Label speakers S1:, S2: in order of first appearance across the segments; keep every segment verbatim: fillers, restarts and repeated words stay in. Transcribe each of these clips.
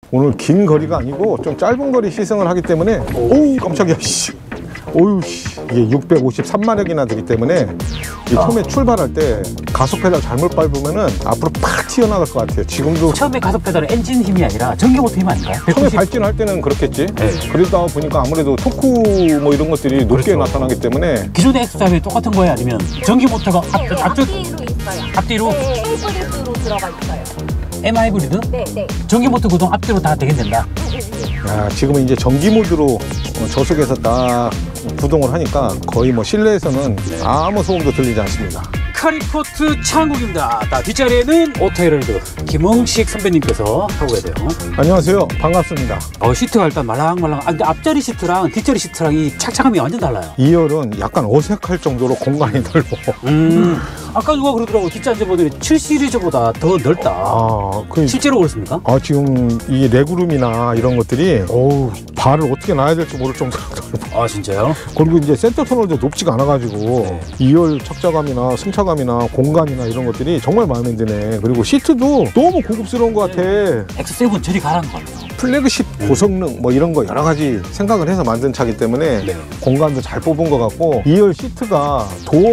S1: 오늘 긴 거리가 아니고 좀 짧은 거리 시승을 하기 때문에 오우 깜짝이야 씨. 오유 씨. 이게 육백오십삼 마력이나 되기 때문에 이 처음에 출발할 때 가속 페달 잘못 밟으면은 앞으로 팍 튀어나갈 것 같아요. 지금도
S2: 처음에 가속 페달은 엔진 힘이 아니라 전기모터 힘 아닌가요?
S1: 처음에 발진할 때는 그렇겠지. 네. 그러다 보니까 아무래도 토크 뭐 이런 것들이 높게
S2: 그렇죠.
S1: 나타나기 때문에
S2: 기존의 엑스삼이 똑같은 거예요? 아니면 전기모터가 앞, 앞쪽?
S3: 앞뒤로 있어요.
S2: 앞뒤로?
S3: 네, 하이브리드로 들어가 있어요.
S2: M 하이브리드?
S3: 네, 네.
S2: 전기모터 구동 앞뒤로 다 되긴 된다.
S1: 야, 지금은 이제 전기 모드로 저속에서 딱 구동을 하니까 거의 뭐 실내에서는 아무 소음도 들리지 않습니다.
S2: 카리포트 창국입니다. 자, 뒷자리에는 오토헤럴드 김홍식 선배님께서 타고 계세요.
S1: 안녕하세요. 반갑습니다.
S2: 어, 시트가 일단 말랑말랑. 아, 근데 앞자리 시트랑 뒷자리 시트랑 이 착착함이 완전 달라요.
S1: 이 열은 약간 어색할 정도로 공간이 넓어.
S2: 음, 아까 누가 그러더라고. 뒷자 앉아보더니 칠 시리즈보다 더 넓다.
S1: 아, 그,
S2: 실제로 그렇습니까?
S1: 아, 지금 이 레그룸이나 이런 것들이 어우, 발을 어떻게 놔야 될지 모를 정도로 넓어.
S2: 아, 진짜요?
S1: 그리고 이제 센터 터널도 높지가 않아가지고
S2: 네.
S1: 이 열 착자감이나 승차감이나 공간이나 이런 것들이 정말 마음에 드네. 그리고 시트도 너무 고급스러운 것 같아.
S2: 엑스 세븐 저리 가라는 거 같아요.
S1: 플래그십 고성능 뭐 이런 거 여러 가지 생각을 해서 만든 차기 때문에
S2: 네.
S1: 공간도 잘 뽑은 것 같고 이 열 시트가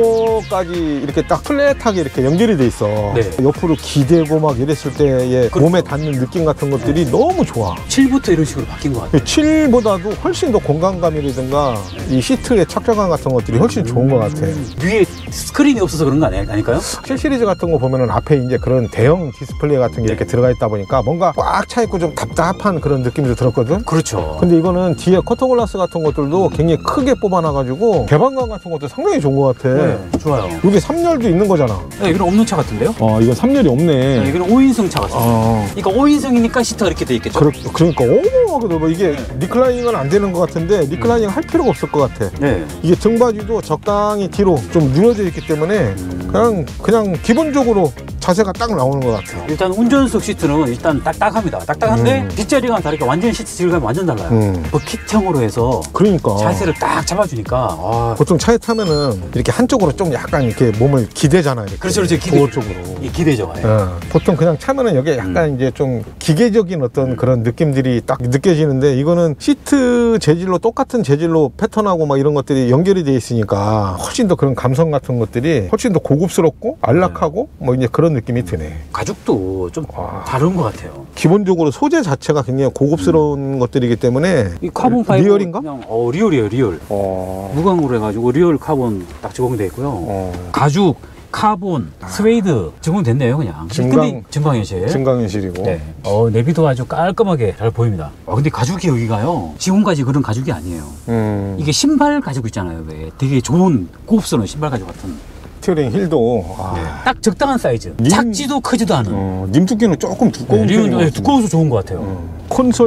S1: 도어까지 이렇게 딱 플랫하게 이렇게 연결이 돼 있어.
S2: 네.
S1: 옆으로 기대고 막 이랬을 때의
S2: 그렇죠.
S1: 몸에 닿는 느낌 같은 것들이
S2: 네.
S1: 너무 좋아.
S2: 칠부터 이런 식으로 바뀐 것 같아요.
S1: 칠보다도 훨씬 더 공간감이라든가 이 시트의 착자감 같은 것들이 훨씬 좋은 것 같아.
S2: 위에 스크린이 없어서 그런 거 아니, 아닐까요?
S1: 칠 시리즈 같은 거 보면은 앞에 이제 그런 대형 디스플레이 같은 게
S2: 네.
S1: 이렇게 들어가 있다 보니까 뭔가 꽉 차 있고 좀 답답한 그런 느낌도 들었거든.
S2: 그렇죠.
S1: 근데 이거는 뒤에 커터글라스 같은 것들도 굉장히 크게 뽑아놔가지고 개방감 같은 것도 상당히 좋은 것 같아.
S2: 네, 좋아요.
S1: 여기 삼 열도 있는 거잖아.
S2: 네, 이건 없는 차 같은데요?
S1: 어, 이건 삼 열이 없네.
S2: 네, 이건 오 인승 차 같습니다.
S1: 어,
S2: 그러니까 오 인승이니까 시트가 이렇게 돼 있겠죠?
S1: 그러, 그러니까 어마어마하게 넓어. 이게 리클라이닝은 안 되는 것 같은데 리클라이닝 할 필요가 없을 것 같아.
S2: 네.
S1: 이게 등받이도 적당히 뒤로 좀 누워져 있기 때문에 그냥 그냥 기본적으로 자세가 딱 나오는 것 같아.
S2: 일단 운전석 시트는 일단 딱딱합니다. 딱딱한데
S1: 음.
S2: 뒷자리랑 다르게 완전 시트 질감이 완전 달라요.
S1: 음.
S2: 버킷형으로 해서
S1: 그러니까
S2: 자세를 딱 잡아주니까 아,
S1: 보통 차에 타면은 이렇게 한쪽으로 좀 약간 이렇게 몸을 기대잖아. 이렇게.
S2: 그렇죠, 그렇죠. 기대.
S1: 도어 쪽으로.
S2: 이 기대죠. 예.
S1: 어, 보통 그냥 차면은 여기 약간
S2: 음.
S1: 이제 좀 기계적인 어떤 그런 느낌들이 딱 느껴지는데 이거는 시트 재질로 똑같은 재질로 패턴하고 막 이런 것들이 연결이 돼 있으니까 훨씬 더 그런 감성 같은 것들이 훨씬 더 고급스럽고 안락하고 뭐 이제 그런 느낌이 드네.
S2: 가죽도 좀
S1: 와.
S2: 다른 것 같아요.
S1: 기본적으로 소재 자체가 굉장히 고급스러운 것들이기 때문에
S2: 이 카본 파이버
S1: 리얼인가?
S2: 그냥 어 리얼이에요, 리얼.
S1: 어...
S2: 무광으로 해가지고 리얼 카본 딱 적용돼 있고요.
S1: 어...
S2: 가죽, 카본, 스웨이드 적용됐네요, 그냥.
S1: 증강-
S2: 근데 증강현실.
S1: 증강현실이고
S2: 네. 어, 내비도 아주 깔끔하게 잘 보입니다. 어, 근데 가죽이 여기가요. 지금까지 그런 가죽이 아니에요.
S1: 음...
S2: 이게 신발 가죽 있잖아요. 왜 되게 좋은 고급스러운 신발 가죽 같은.
S1: 스티어링 힐도 아...
S2: 네. 딱 적당한 사이즈.
S1: 님-
S2: 작지도 크지도 않은.
S1: 어, 님 두께는 조금 두꺼운
S2: 네,
S1: 편인 것
S2: 네,
S1: 같은데.
S2: 두꺼워서 좋은 것 같아요.
S1: 음.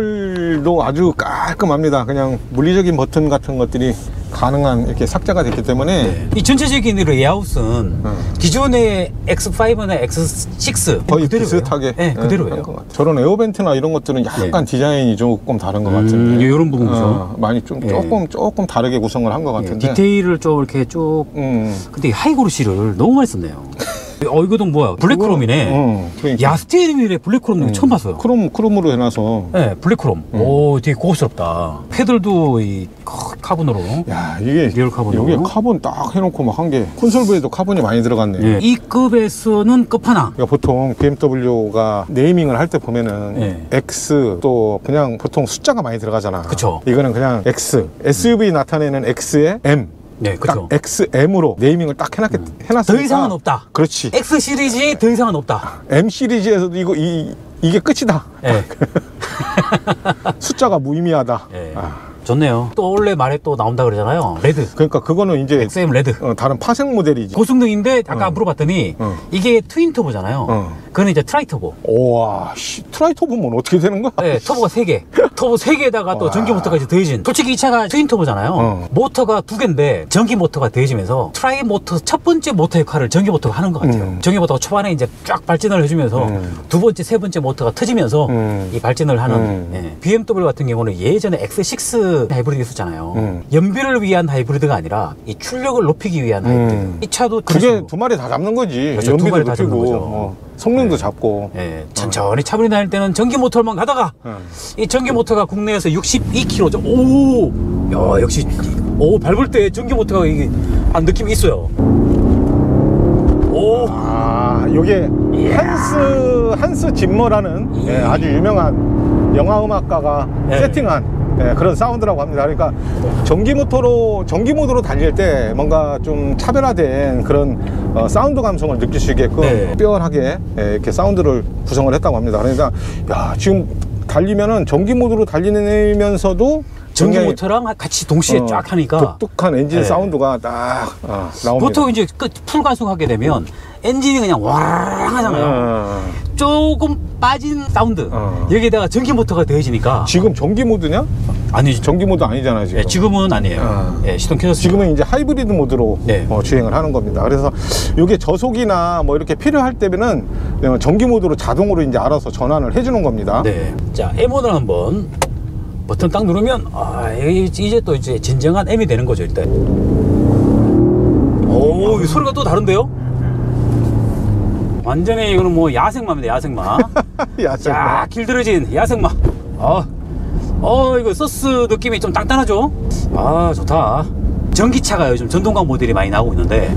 S1: 콘솔도 아주 깔끔합니다. 그냥 물리적인 버튼 같은 것들이 가능한 이렇게 삭제가 됐기 때문에
S2: 네. 이 전체적인 레이아웃은
S1: 음.
S2: 기존의 엑스 파이브나 엑스 식스
S1: 거의
S2: 그대로예요.
S1: 비슷하게
S2: 네, 그대로예요.
S1: 한 것 같아요. 저런 에어벤트나 이런 것들은 약간 디자인이 조금 다른 것
S2: 음,
S1: 같은데
S2: 이런 부분이죠.
S1: 어, 많이 좀
S2: 네.
S1: 조금 조금 다르게 구성을 한 것
S2: 네,
S1: 같은데
S2: 디테일을 좀 이렇게 쭉.
S1: 음.
S2: 근데 이 하이그로시를 너무 많이 썼네요. 어, 이거는 뭐야? 블랙크롬이네.
S1: 어, 그러니까.
S2: 야, 스티어링 휠에 블랙크롬
S1: 음.
S2: 처음 봤어요.
S1: 크롬 크롬으로 해놔서
S2: 네, 블랙크롬.
S1: 음.
S2: 오, 되게 고급스럽다. 패들도 이 카본으로.
S1: 야 이게
S2: 리얼 카본으로.
S1: 여기 카본 딱 해놓고 막 한 게 콘솔부에도 카본이 많이 들어갔네.
S2: 예. 이 급에서는 끝판왕.
S1: 그러니까 보통 비엠더블유가 네이밍을 할 때 보면은
S2: 네.
S1: X 또 그냥 보통 숫자가 많이 들어가잖아.
S2: 그쵸.
S1: 이거는 그냥 X, 에스유브이 나타내는 X에 M,
S2: 네, 그렇죠.
S1: 딱 엑스엠으로 네이밍을 딱 해놨게 해놨으니까
S2: 더 이상은 없다.
S1: 그렇지.
S2: X 시리즈에 더 이상은 없다.
S1: M 시리즈에서도 이거 이 이게 끝이다.
S2: 예.
S1: 숫자가 무의미하다.
S2: 예.
S1: 아,
S2: 좋네요. 또 원래 말에 또 나온다 그러잖아요. 레드.
S1: 그러니까 그거는 이제
S2: 엑스엠 레드.
S1: 어, 다른 파생 모델이지.
S2: 고성능인데 아까
S1: 어.
S2: 물어봤더니
S1: 어.
S2: 이게 트윈 터보잖아요.
S1: 어.
S2: 그거는 이제 트라이 터보.
S1: 오와, 씨, 트라이터보면 어떻게 되는 거야?
S2: 네, 터보가 세 개. 터보 세 개에다가 또
S1: 와.
S2: 전기 모터까지 더해진. 솔직히 이 차가 트윈 터보잖아요.
S1: 어.
S2: 모터가 두 개인데 전기 모터가 더해지면서 트라이 모터 첫 번째 모터 역할을 전기 모터가 하는 것 같아요.
S1: 음.
S2: 전기 모터가 초반에 이제 쫙 발진을 해주면서
S1: 음.
S2: 두 번째, 세 번째 모터가 터지면서
S1: 음.
S2: 이 발진을 하는.
S1: 음.
S2: 예. 비엠더블유 같은 경우는 예전에 엑스 식스 에스 하이브리드 있었잖아요. 음. 연비를 위한 하이브리드가 아니라 이 출력을 높이기 위한 하이브리드. 음. 이 차도
S1: 그게 두 마리 다 잡는 거지.
S2: 그렇죠.
S1: 연비도
S2: 두 마리 다
S1: 높이고,
S2: 잡는 거죠.
S1: 어, 성능도
S2: 네.
S1: 잡고.
S2: 네. 천천히 차분히 다닐 때는 전기 모터만 가다가
S1: 음.
S2: 이 전기 모터가 국내에서 육십이 킬로미터죠. 오, 야 역시 오 밟을 때 전기 모터가 이게 한 느낌이 있어요. 오,
S1: 아, 요게 한스 한스 짐머라는 예, 아주 유명한 영화 음악가가
S2: 네.
S1: 세팅한 예, 그런 사운드라고 합니다. 그러니까 전기 모터로 전기 모드로 달릴 때 뭔가 좀 차별화된 그런 어, 사운드 감성을 느낄 수 있게끔
S2: 네.
S1: 특별하게 예, 이렇게 사운드를 구성을 했다고 합니다. 그러니까 야, 지금 달리면은 전기 모드로 달리면서도
S2: 전기 모터랑 같이 동시에
S1: 어,
S2: 쫙 하니까
S1: 독특한 엔진
S2: 네.
S1: 사운드가 딱 어, 나옵니다.
S2: 보통 이제 끝 풀 가속하게 되면 엔진이 그냥 와랑 하잖아요.
S1: 어.
S2: 조금 빠진 사운드.
S1: 어.
S2: 여기에다가 전기 모터가 더해지니까.
S1: 지금 전기 모드냐?
S2: 아니죠.
S1: 전기 모드 아니잖아요, 지금.
S2: 네, 지금은 아니에요.
S1: 어.
S2: 네, 시동 켜졌어요.
S1: 지금은 이제 하이브리드 모드로
S2: 네.
S1: 어, 주행을 하는 겁니다. 그래서 이게 저속이나 뭐 이렇게 필요할 때면은 전기 모드로 자동으로 이제 알아서 전환을 해주는 겁니다.
S2: 네. 자, M모드를 한번 버튼 딱 누르면 아, 이제 또 이제 진정한 M이 되는 거죠, 일단. 오, 이 소리가 또 다른데요? 완전히 이거는 뭐 야생마입니다, 야생마.
S1: 야생마.
S2: 야, 길들여진 야생마. 어, 어, 이거 서스 느낌이 좀 단단하죠? 아, 좋다. 전기차가 요즘 전동강 모델이 많이 나오고 있는데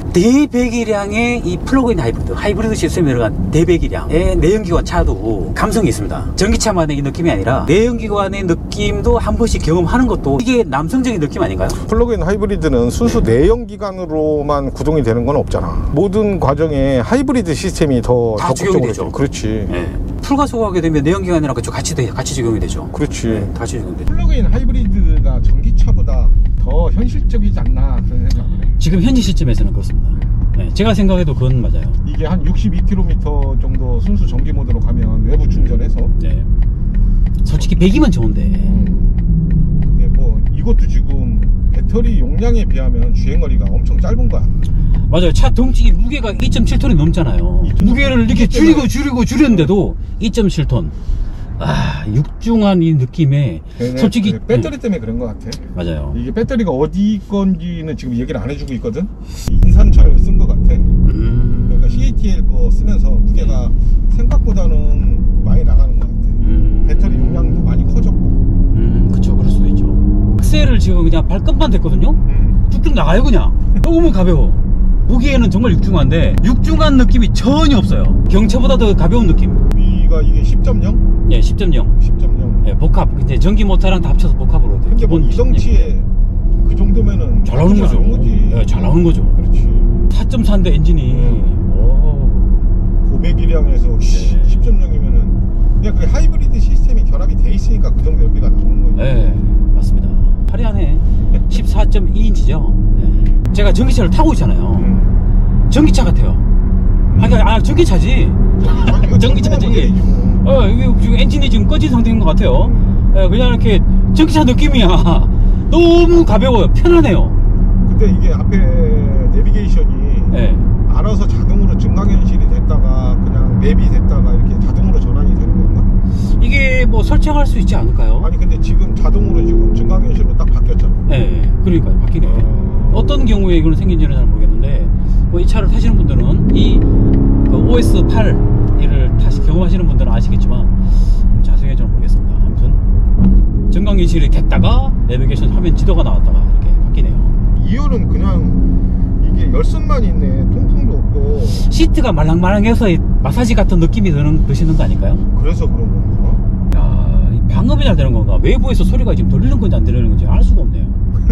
S2: 대배기량의 이 플러그인 하이브리드, 하이브리드 시스템에 들어간 대배기량의 내연기관 차도 감성이 있습니다. 전기차만의 이 느낌이 아니라 내연기관의 느낌도 한 번씩 경험하는 것도 이게 남성적인 느낌 아닌가요?
S1: 플러그인 하이브리드는 순수
S2: 네.
S1: 내연기관으로만 구동이 되는 건 없잖아. 모든 과정에 하이브리드 시스템이 더
S2: 다 적용이
S1: 적극적으로
S2: 되죠.
S1: 그렇지.
S2: 네. 풀가속하게 되면 내연기관이랑 그쪽 같이 돼- 같이 적용이 되죠.
S1: 그렇지.
S2: 네, 같이 적용돼.
S1: 플러그인 하이브리드가 전기차보다 더 현실적이지 않나 그런 생각을 해.
S2: 지금 현재 시점에서는 그렇습니다. 네, 제가 생각해도 그건 맞아요.
S1: 이게 한 육십이 킬로미터 정도 순수 전기 모드로 가면 외부 충전해서
S2: 네. 솔직히 백이면 좋은데.
S1: 음. 근데 뭐 이것도 지금 배터리 용량에 비하면 주행거리가 엄청 짧은 거야.
S2: 맞아요. 차 덩치 무게가 이 점 칠 톤이 넘잖아요. 무게를 이렇게 줄이고 줄이고 줄였는데도 이 점 칠 톤. 아, 육중한 이 느낌에
S1: 걔네
S2: 솔직히
S1: 그 배터리 때문에 그런 것 같아.
S2: 네, 맞아요.
S1: 이게 배터리가 어디 건지는 지금 얘기를 안 해주고 있거든. 인산철 쓴 것 같아.
S2: 음,
S1: 그러니까 씨에이티엘 거 쓰면서 무게가 생각보다는 많이 나가는 것 같아.
S2: 음,
S1: 배터리 용량도 많이 커졌고.
S2: 음, 그쵸, 그럴 수도 있죠. 악셀을 지금 그냥 발끝만 댔거든요.
S1: 음.
S2: 쭉쭉 나가요 그냥. 너무 가벼워. 보기에는 정말 육중한데 육중한 느낌이 전혀 없어요. 경차보다 더 가벼운 느낌.
S1: 우리가 이게 십 점 영?
S2: 예, 십 점 영.
S1: 십 점 영.
S2: 예, 복합. 이제 전기 모터랑 다 합쳐서 복합으로 돼.
S1: 근데 뭐 이 덩치에 그 정도면은
S2: 잘 나오는 거죠.
S1: 나쁘지 않은 거지.
S2: 예, 잘 나오는 거죠.
S1: 그렇지.
S2: 사 점 사인데 엔진이. 오.
S1: 고배기량에서
S2: 네.
S1: 십 점 영이면은 그냥 그 하이브리드 시스템이 결합이 돼 있으니까 그 정도 연비가 나오는 거예요.
S2: 네, 맞습니다. 화려하네. 십사 점 이 인치죠. 네. 제가 전기차를 타고 있잖아요.
S1: 음.
S2: 전기차 같아요. 아니, 아, 전기차지. 전기차지. 어, 이게 지금 엔진이 지금 꺼진 상태인 것 같아요. 예, 그냥 이렇게 전기차 느낌이야. 너무 가벼워요. 편하네요.
S1: 근데 이게 앞에 내비게이션이
S2: 예.
S1: 알아서 자동으로 증강현실이 됐다가 그냥 맵이 됐다가 이렇게 자동으로 전환이 되는 건가?
S2: 이게 뭐 설정할 수 있지 않을까요?
S1: 아니 근데 지금 자동으로 지금 증강현실로 딱 바뀌었잖아.
S2: 예, 그러니까 바뀌네.
S1: 어...
S2: 어떤 경우에 이거는 생긴지는 잘 모르겠는데, 뭐 이 차를 타시는 분들은 이 그 오에스 팔을 타시 경험하시는 분들은 아시겠지만 음, 자세히 잘 모르겠습니다. 아무튼 증강현실이 됐다가 내비게이션 화면 지도가 나왔다가 이렇게 바뀌네요.
S1: 이유는 그냥 이게 열선만 있네. 통풍도 없고.
S2: 시트가 말랑말랑해서 이 마사지 같은 느낌이 드는, 드시는 거 아닐까요?
S1: 그래서 그런 건가?
S2: 야, 이 방음이 잘 되는 건가? 외부에서 소리가 지금 들리는 건지 안 들리는 건지 알 수가 없네요.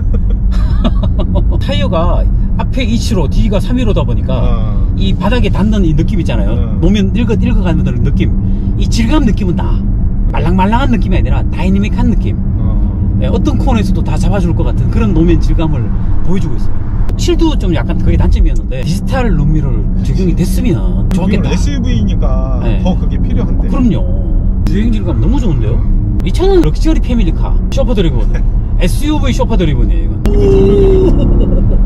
S2: 타이어가 앞에 이 칠호, 뒤가 삼 일오다 보니까
S1: 아.
S2: 이 바닥에 닿는 이 느낌 있잖아요.
S1: 음.
S2: 노면 읽어, 읽어가는 느낌. 이 질감 느낌은 다 말랑말랑한 느낌이 아니라 다이내믹한 느낌.
S1: 어.
S2: 네, 어떤 코너에서도 다 잡아줄 것 같은 그런 노면 질감을 보여주고 있어요. 실도 좀 약간 그게 단점이었는데 디지털 룸미러를 적용이 됐으면 좋았겠다.
S1: 에스유브이니까
S2: 네.
S1: 더 그게 필요한데.
S2: 그럼요. 주행 질감 너무 좋은데요? 이 차는 럭셔리 패밀리카 쇼퍼 드리븐 에스유브이 쇼퍼 드리븐이에요 이건.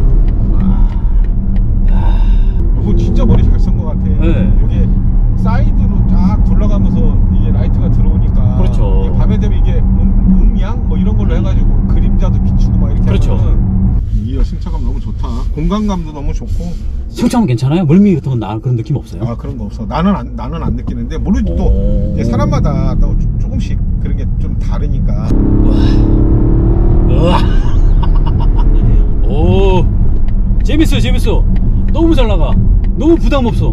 S1: 이거 진짜 머리 잘 쓴 것 같아.
S2: 네.
S1: 이게 사이드로 쫙 둘러가면서 이게 라이트가 들어오니까
S2: 그렇죠.
S1: 이게 밤에 되면 이게 음, 음양 뭐 이런 걸로 해가지고 공간감도 너무 좋고.
S2: 승차감 괜찮아요? 멀미 같은 건 나 그런 느낌 없어요?
S1: 아 그런 거 없어. 나는 안 나는 안 느끼는데 모르지 또
S2: 오.
S1: 이게 사람마다 또 조- 조금씩 그런 게 좀 다르니까.
S2: 우와. 오, 재밌어, 재밌어. 너무 잘 나가. 너무 부담 없어.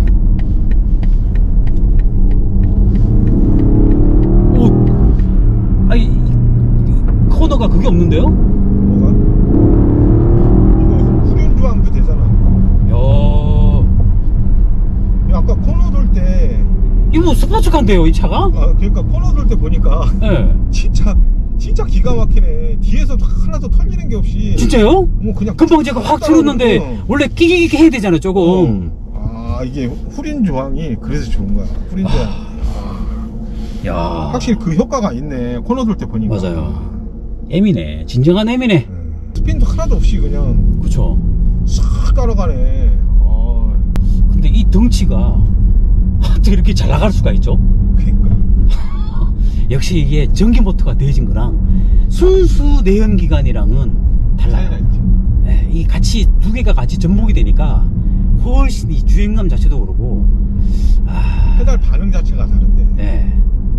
S2: 오, 아니 코너가 그게 없는데요?
S1: 뭐가? 이거 후륜 조항도 되잖아.
S2: 야,
S1: 아까 코너 돌 때,
S2: 이거 뭐 스포츠카인데요, 이 차가?
S1: 아, 그러니까 코너 돌 때 보니까
S2: 네.
S1: 진짜 진짜 기가 막히네. 뒤에서 하나도 털리는 게 없이.
S2: 진짜요?
S1: 뭐 그냥
S2: 금방 제가 확 틀었는데
S1: 어.
S2: 원래 끼기끼기 해야 되잖아요, 조금.
S1: 아 이게 후륜 조항이 그래서 좋은 거야. 후륜 조항.
S2: 야,
S1: 확실히 그 효과가 있네. 코너 돌 때 보니까.
S2: 맞아요. M이네, 진정한 M이네.
S1: 음, 스핀도 하나도 없이 그냥
S2: 그쵸.
S1: 싹 따라가네. 아,
S2: 근데 이 덩치가 어떻게 이렇게 잘 나갈 수가 있죠?
S1: 그러니까.
S2: 역시 이게 전기 모터가 되어진 거랑 순수 내연기관이랑은
S1: 차이가
S2: 달라요.
S1: 있지.
S2: 예, 이 같이 두 개가 같이 접목이 되니까 훨씬 이 주행감 자체도 그러고, 아,
S1: 페달 반응 자체가 다른데.
S2: 예,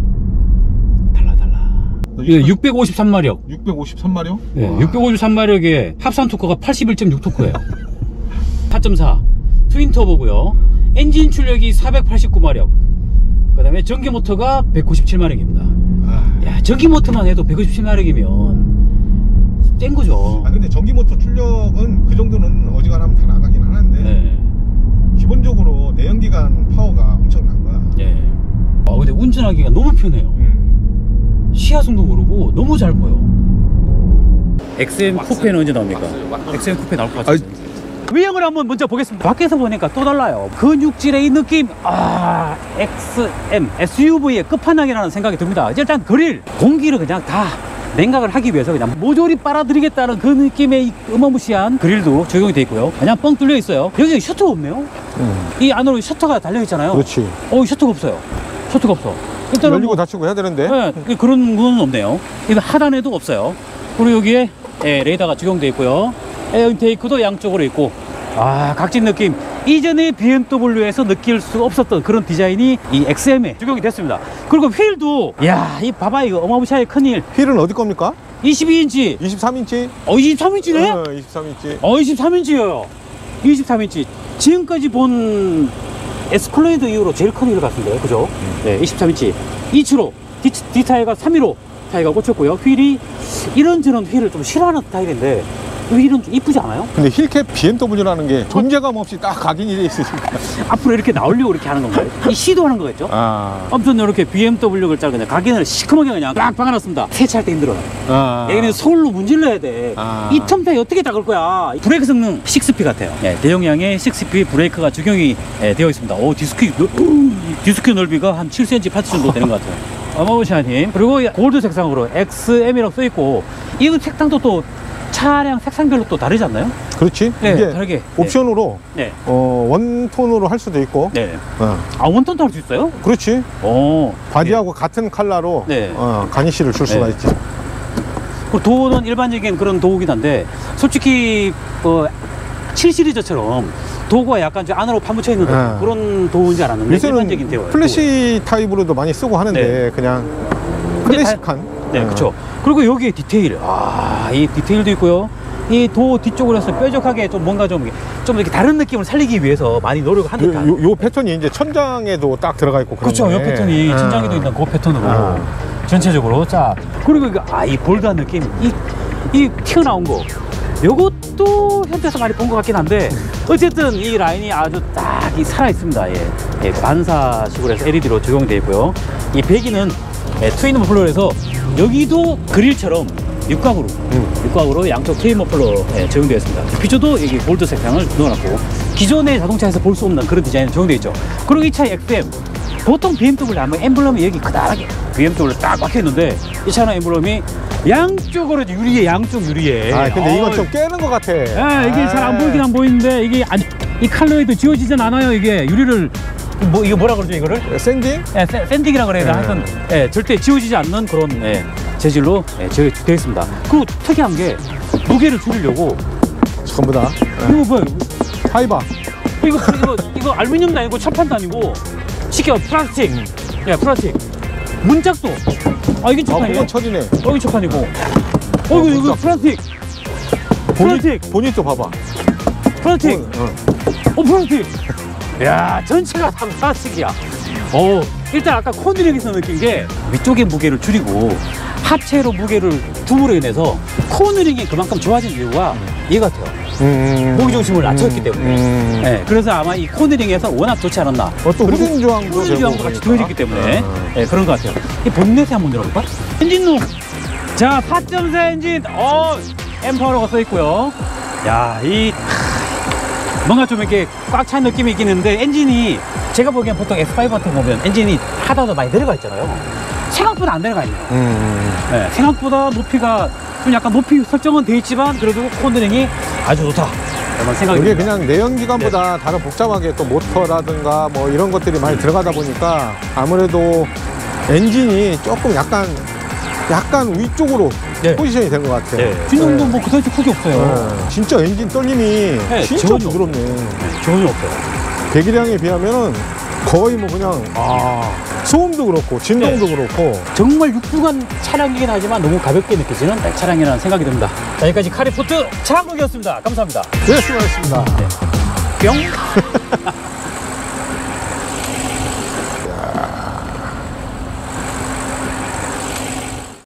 S2: 달라 달라. 이게 육백오십삼 마력.
S1: 육백오십삼 마력?
S2: 예, 육백오십삼 마력에 합산 토크가 팔십일 점 육 토크예요. 사 점 사 트윈 터보고요. 엔진 출력이 사백팔십구 마력. 그 다음에 전기 모터가 백구십칠 마력입니다.
S1: 아,
S2: 야, 전기 모터만 해도 백구십칠 마력이면 뗀 거죠.
S1: 아 근데 전기 모터 출력은 그 정도는 어지간하면 다 나가긴 하는데
S2: 네.
S1: 기본적으로 내연기관 파워가 엄청난 거야.
S2: 네. 아, 근데 운전하기가 너무 편해요.
S1: 음.
S2: 시야성도 모르고 너무 잘 보여. 엑스엠 쿠페는 언제 나옵니까? 엑스엠 쿠페 나올 것 같아요. 외형을 한번 먼저 보겠습니다. 밖에서 보니까 또 달라요. 근육질의 이 느낌, 아, 엑스엠 에스유브이의 끝판왕이라는 생각이 듭니다. 일단 그릴 공기를 그냥 다 냉각을 하기 위해서 그냥 모조리 빨아들이겠다는 그 느낌의 이 어마무시한 그릴도 적용이 되어 있고요. 그냥 뻥 뚫려 있어요. 여기 셔터가 없네요.
S1: 음.
S2: 이 안으로 셔터가 달려 있잖아요.
S1: 그렇지.
S2: 어, 셔터가 없어요. 셔터가 없어. 일단은
S1: 열리고
S2: 뭐,
S1: 닫히고 해야 되는데.
S2: 네, 그런 건 없네요. 이거 하단에도 없어요. 그리고 여기에 예, 레이더가 적용되어 있고요. 에어 인테이크도 양쪽으로 있고, 아, 각진 느낌. 이전에 비엠더블유에서 느낄 수 없었던 그런 디자인이 이 엑스엠에 적용이 됐습니다. 그리고 휠도, 야, 이 봐봐, 이거 어마무시하게 큰 휠.
S1: 휠은 어디 겁니까?
S2: 이십이 인치.
S1: 이십삼 인치?
S2: 어, 이십삼 인치네?
S1: 어, 이십삼 인치.
S2: 어, 이십삼 인치예요. 이십삼 인치. 지금까지 본 에스컬레이드 이후로 제일 큰 휠 같은데요, 그죠?
S1: 음.
S2: 네, 이십삼 인치. 이치로 D, D 타이어가 삼 일오 타이어가 꽂혔고요. 휠이 이런저런 휠을 좀 싫어하는 스타일인데 이 휠은 좀 이쁘지 않아요?
S1: 근데 힐캡 비엠더블유라는 게 존재감 없이 딱 각인이 돼 있으니까.
S2: 앞으로 이렇게 나오려고 이렇게 하는 건가요? 이 시도하는 거겠죠?
S1: 아.
S2: 아무튼 이렇게 비엠더블유 글자를 그냥 각인을 시커멓게 그냥 딱 박아놨습니다. 세차할 때 힘들어요.
S1: 아.
S2: 얘는 서울로 문질러야 돼.
S1: 아.
S2: 이 텀타이 어떻게 닦을 거야? 브레이크 성능 육 피 같아요. 예, 대용량의 육 피 브레이크가 적용이 예, 되어 있습니다. 오, 디스크, 넓- 디스크 넓이가 한 칠 센티미터, 팔 센티미터 정도 되는 것 같아요. 어마무시한 힘. 그리고 골드 색상으로 엑스엠이라고 써있고, 이 색상도 또 차량 색상별로 또 다르지 않나요?
S1: 그렇지.
S2: 네,
S1: 이게
S2: 다르게.
S1: 옵션으로
S2: 네.
S1: 어, 원톤으로 할 수도 있고.
S2: 네.
S1: 어.
S2: 아, 원톤도 할 수 있어요?
S1: 그렇지.
S2: 오.
S1: 바디하고 같은 컬러로
S2: 네.
S1: 어, 가니쉬를 줄 수가
S2: 네.
S1: 있지.
S2: 그 도어는 일반적인 그런 도어긴 한데, 솔직히 뭐 칠 시리즈처럼 도어가 약간 좀 안으로 파묻혀 있는
S1: 아.
S2: 그런 도어인지 알았는데 일반적인
S1: 요새는
S2: 도어예요.
S1: 플래시 타입으로도 많이 쓰고 하는데
S2: 네.
S1: 그냥
S2: 근데
S1: 클래식한.
S2: 도어. 네,
S1: 어.
S2: 그렇죠. 그리고 여기에 디테일, 아, 이 디테일도 있고요. 이 도어 뒤쪽으로 해서 뾰족하게 좀 뭔가 좀, 좀 이렇게 다른 느낌을 살리기 위해서 많이 노력을 한
S1: 요,
S2: 듯한.
S1: 요, 요 패턴이 이제 천장에도 딱 들어가 있고 그런
S2: 그렇죠. 이
S1: 거네.
S2: 패턴이
S1: 어.
S2: 천장에도 있는 그 패턴으로
S1: 아.
S2: 전체적으로. 자, 그리고 이거, 아, 이 볼드한 느낌, 이, 이 튀어나온 거, 요것도 현대에서 많이 본 것 같긴 한데, 어쨌든 이 라인이 아주 딱 이 살아 있습니다. 예, 예, 반사식으로 해서 엘이디로 적용되어 있고요. 이 배기는 예, 트윈 머플러에서 여기도 그릴처럼 육각으로
S1: 음.
S2: 육각으로 양쪽 트윈 머플러 예, 적용되어 있습니다. 비조도 여기 골드 색상을 넣어놨고, 기존의 자동차에서 볼 수 없는 그런 디자인이 적용되어 있죠. 그리고 이 차의 엑스엠, 보통 비엠더블유 하면 엠블럼이 여기 크다랗게 비엠더블유 딱 박혀 있는데, 이 차는 엠블럼이 양쪽으로 유리에, 양쪽 유리에.
S1: 아 근데 이건
S2: 어이,
S1: 좀 깨는 것 같아.
S2: 예, 이게 잘 안 보이긴 안 보이는데, 이게 아니, 이 칼로에도 지워지진 않아요. 이게 유리를 뭐 이거 뭐라 그러죠 이거를?
S1: 샌딩?
S2: 예, 샌- 샌딩이라 그래야 되나?
S1: 네.
S2: 하여튼 예, 절대 지워지지 않는 그런 예, 재질로 예, 되어 있습니다. 그리고 특이한 게 무게를 줄이려고
S1: 전부 다.
S2: 이거 뭐야?
S1: 하이바.
S2: 이거 이거 이거 알루미늄도 아니고 철판도 아니고 시켜 플라스틱. 야 플라스틱. 문짝도. 아 이게
S1: 아,
S2: 철판이에요?
S1: 그건 철이네.
S2: 어 이게 철판이고. 어 이거 이거
S1: 문짝.
S2: 플라스틱.
S1: 보닛,
S2: 플라스틱.
S1: 보닛도 봐봐.
S2: 플라스틱.
S1: 어.
S2: 어 플라스틱. 야 전체가 다 플라스틱이야. 어 일단 아까 코너링에서 느낀 게 위쪽의 무게를 줄이고 하체로 무게를 둠으로 인해서 코너링이 그만큼 좋아진 이유가 이 같아요.
S1: 음,
S2: 무게 중심을 낮췄기 때문에.
S1: 음.
S2: 네, 그래서 아마 이 코너링에서 워낙 좋지 않았나.
S1: 어, 또 후진 조항도
S2: 후진
S1: 되고
S2: 조항도 같이
S1: 그러니까.
S2: 들어있기 때문에
S1: 아.
S2: 네, 그런 것 같아요. 이 본넷에 한번 열어볼까? 엔진룸. 자, 사 점 사 엔진. 어, 엠파워가 써 있고요. 야, 이 뭔가 좀 이렇게 꽉 찬 느낌이 있긴 있는데 엔진이 제가 보기엔 보통 에스 파이브 같은 거 보면 엔진이 하다도 많이 내려가 있잖아요. 생각보다 안 내려가 있네요.
S1: 음.
S2: 네, 생각보다 높이가 좀 약간 높이 설정은 돼 있지만 그래도 코너링이 아주 좋다. 이런 생각이
S1: 이게
S2: 듭니다.
S1: 그냥 내연기관보다 다른 복잡하게 또 모터라든가 뭐 이런 것들이 많이 들어가다 보니까 아무래도 엔진이 조금 약간 약간 위쪽으로
S2: 네.
S1: 포지션이 된 것 같아요.
S2: 네. 진동도 뭐 그다지 크게 없어요.
S1: 네. 진짜 엔진 떨림이
S2: 네,
S1: 진짜
S2: 전혀
S1: 부드럽네.
S2: 전혀 없어요.
S1: 배기량에 비하면은 거의 뭐 그냥 아 소음도 그렇고 진동도
S2: 네.
S1: 그렇고
S2: 정말 육중한 차량이긴 하지만 너무 가볍게 느껴지는 차량이라는 생각이 듭니다. 자, 여기까지 카리포트 차량국이었습니다. 감사합니다.
S1: 네, 수고하셨습니다.
S2: 뿅.